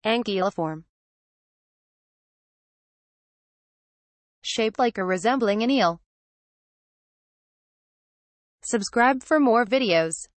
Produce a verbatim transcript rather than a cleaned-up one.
Anguilliform. Shaped like or resembling an eel. Subscribe for more videos.